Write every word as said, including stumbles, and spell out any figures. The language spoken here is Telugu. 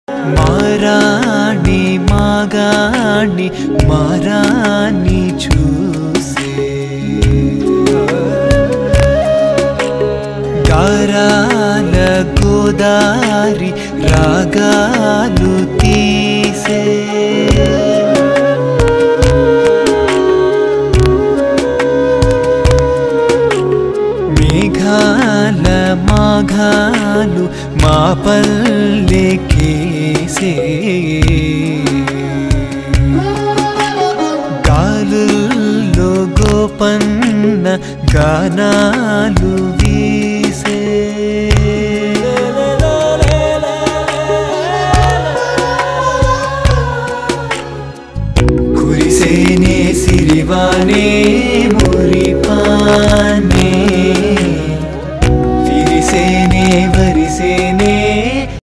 మారాణి మాగాణి మారాణి చూసే గారాల గోదారి రాగాలు తీసే మేఘాల మాఘాలు మా పల్లెకేసే గాలుల్లో గోపన్న గానాలు